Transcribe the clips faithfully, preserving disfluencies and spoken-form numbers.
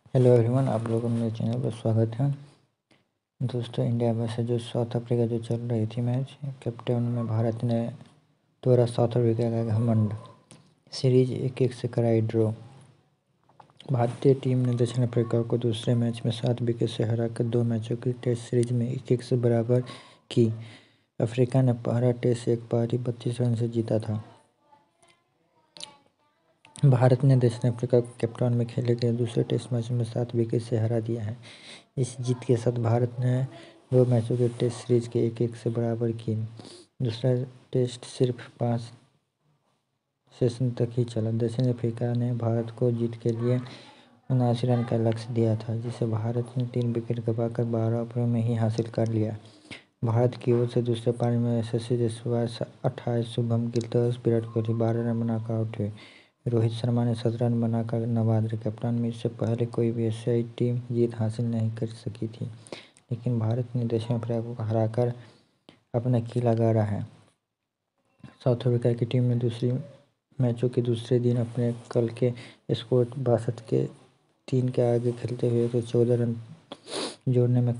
Hello everyone, आप लोगों का मेरे चैनल पर स्वागत है। दोस्तों, इंडिया वर्सेस जो साउथ अफ्रीका जो चल रही थी मैच, कैप्टन में भारत ने तोड़ा साउथ अफ्रीका का घमंड। सीरीज एक एक से कराई ड्रॉ। भारतीय टीम ने दक्षिण अफ्रीका को दूसरे मैच में सात विकेट से हराकर दो मैचों की टेस्ट सीरीज में एक एक से बराबर की। अफ्रीका ने पहला टेस्ट एक पारी बत्तीस रन से जीता था। भारत ने दक्षिण अफ्रीका को कैप्टन में खेले गए दूसरे टेस्ट मैच में सात विकेट से हरा दिया है। इस जीत के साथ भारत ने दो मैचों की टेस्ट सीरीज के एक एक से बराबर की। दूसरा टेस्ट सिर्फ पाँच सेशन तक ही चला। दक्षिण अफ्रीका ने भारत को जीत के लिए उनासी रन का लक्ष्य दिया था, जिसे भारत ने तीन विकेट गंवाकर बारह ओवरों में ही हासिल कर लिया। भारत की ओर से दूसरे पारी में यशस्वी जायसवाल अट्ठाईस, शुभमन गिल दस, विराट कोहली बारह रन बनाकर आउट हुए। रोहित शर्मा ने सत्रह रन बनाकर नवादा कैप्टन में। इससे पहले कोई भी एशियाई टीम जीत हासिल नहीं कर सकी थी, लेकिन भारत ने दक्षिण अफ्रीका को हराकर अपना किला गाड़ा है। साउथ अफ्रीका की टीम ने दूसरी मैचों के दूसरे दिन अपने कल के स्कोर बासठ के तीन के आगे खेलते हुए तो चौदह रन जोड़ने में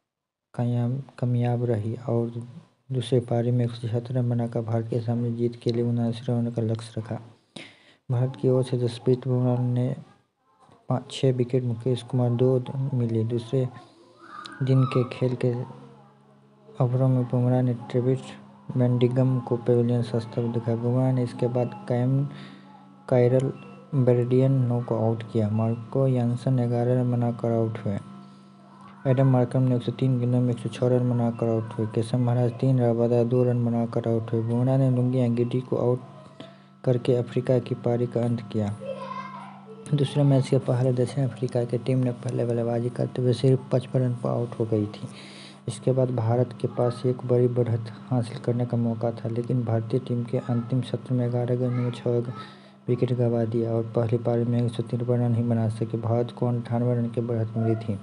कामयाब रही और दूसरे पारी में एक सौ छिहत्तर रन बनाकर भारत के सामने जीत के लिए उनासी रनों का लक्ष्य रखा। भारत की ओर से जसप्रीत बुमराह ने पाँच छः विकेट, मुकेश कुमार दो मिली। दूसरे दिन के खेल के ओवरों में बुमराह ने ट्रेविस मैंडिगम को पेविलियन सस्ता दिखाया। बुमराह ने इसके बाद कैम काइरल बेरेडियन नौ को आउट किया। मार्को यानसन ग्यारह रन बनाकर आउट हुए। एडम मार्करम ने एक सौ तीन गेंदों में एक सौ छह रन बनाकर आउट हुए। केशव महाराज तीन, रबादा दो रन बनाकर आउट हुए। बुमराह ने लुंगी गिडी को आउट करके अफ्रीका की पारी का अंत किया। दूसरे मैच के पहले दक्षिण अफ्रीका की टीम ने पहले बल्लेबाजी करते हुए सिर्फ पचपन रन पर आउट हो गई थी। इसके बाद भारत के पास एक बड़ी बढ़त हासिल करने का मौका था, लेकिन भारतीय टीम के अंतिम सत्र में ग्यारह गेंदों में छह विकेट गंवा दिया और पहली पारी में एक सौ तिरपन रन ही बना सके। भारत को अंठानवे रन की बढ़त मिली थी।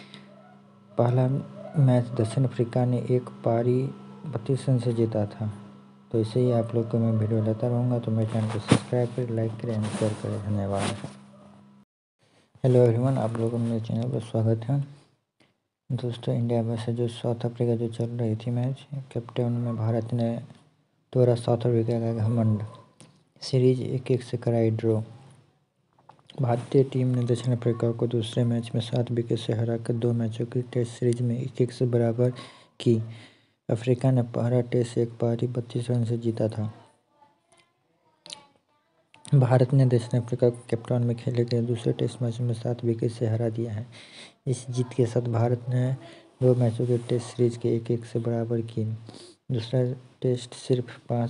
पहला मैच दक्षिण अफ्रीका ने एक पारी बत्तीस रन से जीता था। तो इसे ही आप लोग को मैं वीडियो लेता रहूँगा, तो मेरे चैनल को सब्सक्राइब करें, लाइक करें एंड शेयर करें। धन्यवाद। हेलो एवरीवन, आप लोगों का मेरे चैनल पर स्वागत है। दोस्तों, इंडिया वर्सेस जो साउथ अफ्रीका जो चल रही थी मैच, कैप्टन में भारत ने तोड़ा साउथ अफ्रीका का घमंड। सीरीज एक एक से कराई ड्रॉ। भारतीय टीम ने दक्षिण अफ्रीका को दूसरे मैच में सात विकेट से हराकर दो मैचों की टेस्ट सीरीज में एक एक से बराबर की। अफ्रीका ने पहला टेस्ट एक पारी बत्तीस रन से जीता था। भारत ने दक्षिण अफ्रीका को कैप्टन में खेले गए दूसरे टेस्ट मैच में सात विकेट से हरा दिया है। इस जीत के साथ भारत ने दो मैचों की टेस्ट सीरीज के एक एक से बराबर की। दूसरा टेस्ट सिर्फ पाँच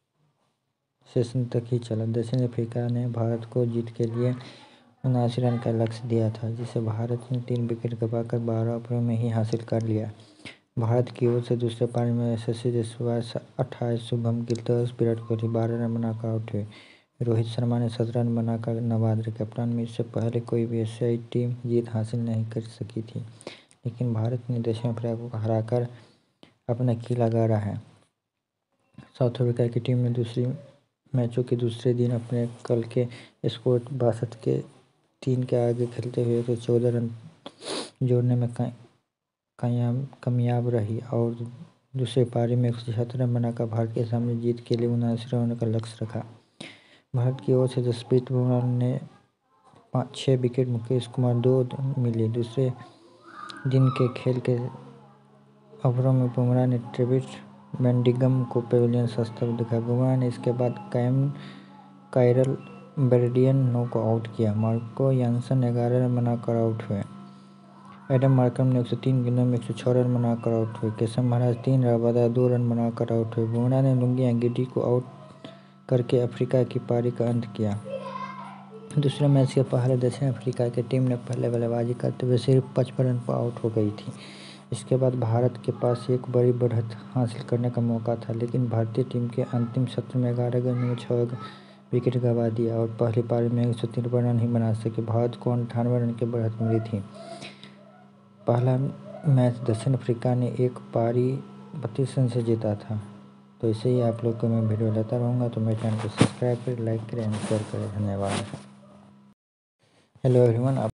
सेशन तक ही चला। दक्षिण अफ्रीका ने भारत को जीत के लिए उनासी रन का लक्ष्य दिया था, जिसे भारत ने तीन विकेट गंवाकर बारह ओवरों में ही हासिल कर लिया। भारत की ओर से दूसरे पारी में यशस्वी जायसवाल अट्ठाईस, शुभमन गिल दस, विराट कोहली बारह रन बनाकर आउट हुए। रोहित शर्मा ने सत्रह रन बनाकर नवादा कैप्टन में। इससे पहले कोई भी एशियाई टीम जीत हासिल नहीं कर सकी थी, लेकिन भारत ने दक्षिण अफ्रीका को हराकर अपना किला गाड़ा है। साउथ अफ्रीका की टीम ने दूसरी मैचों के दूसरे दिन अपने कल के स्कोर बासठ के तीन के आगे खेलते हुए तो चौदह रन जोड़ने में कामयाब रही और दूसरे पारी में एक सौ छिहत्तर रन बनाकर भारत के सामने जीत के लिए उनासी रनों का लक्ष्य रखा। भारत की ओर से जसप्रीत बुमराह ने पाँच छः विकेट, मुकेश कुमार दो मिली। दूसरे दिन के खेल के ओवरों में बुमराह ने ट्रेविस मैंडिगम को पेविलियन सस्ता दिखाया। बुमराह ने इसके बाद कैम काइरल बेरेडियन नौ को आउट किया। मार्को यानसन ग्यारह रन बनाकर आउट हुए। एडम मार्करम ने एक सौ तीन गेंदों में एक सौ छह रन बनाकर आउट हुए। केशव महाराज तीन, रबादा दो रन बनाकर आउट हुए। बुमराह ने लुंगी गिडी को आउट करके अफ्रीका की पारी का अंत किया। दूसरे मैच के पहले दक्षिण अफ्रीका की टीम ने पहले बल्लेबाजी करते हुए सिर्फ पचपन रन पर आउट हो गई थी। इसके बाद भारत के पास एक बड़ी बढ़त हासिल करने का मौका था, लेकिन भारतीय टीम के अंतिम सत्र में ग्यारह गेंदों में छह विकेट गंवा दिया और पहली पारी में एक सौ तिरपन रन ही बना सके। भारत को अंठानवे रन की बढ़त मिली थी। पहला मैच दक्षिण अफ्रीका ने एक पारी बत्तीस रन से जीता था। तो इसे ही आप लोग को मैं वीडियो लेता रहूँगा, तो मेरे चैनल को सब्सक्राइब करें, लाइक करें एंड शेयर करें। धन्यवाद। हेलो एवरीवन, आप